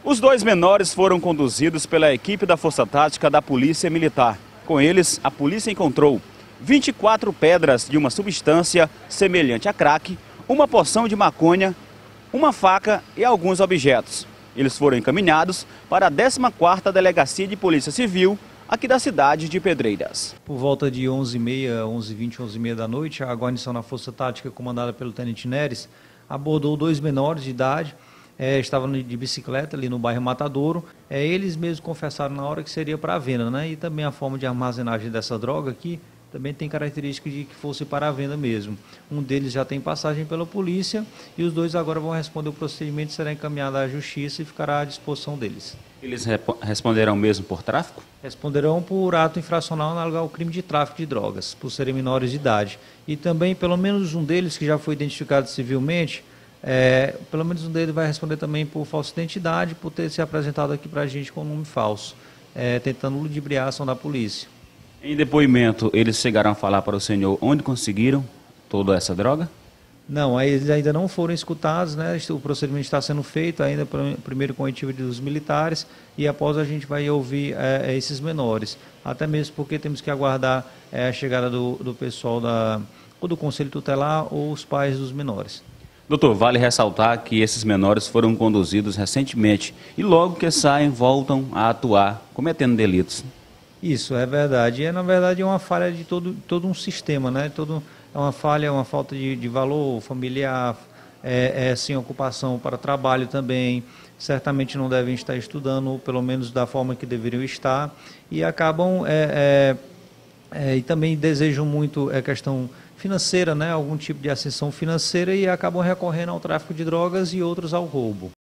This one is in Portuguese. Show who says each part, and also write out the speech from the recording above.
Speaker 1: Os dois menores foram conduzidos pela equipe da Força Tática da Polícia Militar. Com eles, a polícia encontrou 24 pedras de uma substância semelhante a crack, uma porção de maconha, uma faca e alguns objetos. Eles foram encaminhados para a 14ª Delegacia de Polícia Civil, aqui da cidade de Pedreiras.
Speaker 2: Por volta de 11h30, 11h20, 11h30 da noite, a guarnição da Força Tática, comandada pelo Tenente Neres, abordou dois menores de idade, estavam de bicicleta ali no bairro Matadouro. Eles mesmos confessaram na hora que seria para a venda, né? E também a forma de armazenagem dessa droga aqui também tem característica de que fosse para a venda mesmo. Um deles já tem passagem pela polícia e os dois agora vão responder o procedimento, será encaminhado à justiça e ficará à disposição deles.
Speaker 1: Eles responderão mesmo por tráfico?
Speaker 2: Responderão por ato infracional análogo ao crime de tráfico de drogas, por serem menores de idade. E também, pelo menos um deles, que já foi identificado civilmente, pelo menos um deles vai responder também por falsa identidade, por ter se apresentado aqui para a gente com nome falso, tentando ludibriar a ação da polícia.
Speaker 1: Em depoimento, eles chegaram a falar para o senhor onde conseguiram toda essa droga?
Speaker 2: Não, eles ainda não foram escutados, né? O procedimento está sendo feito ainda primeiro com a oitiva dos militares e após a gente vai ouvir esses menores. Até mesmo porque temos que aguardar a chegada do pessoal ou do Conselho Tutelar ou os pais dos menores.
Speaker 1: Doutor, vale ressaltar que esses menores foram conduzidos recentemente e logo que saem voltam a atuar cometendo delitos.
Speaker 2: Isso, é verdade. Na verdade, é uma falha de todo um sistema, né? É uma falha, uma falta de valor familiar, sem ocupação para trabalho também. Certamente não devem estar estudando, pelo menos da forma que deveriam estar. E acabam, e também desejam muito questão financeira, né? Algum tipo de ascensão financeira e acabam recorrendo ao tráfico de drogas e outros ao roubo.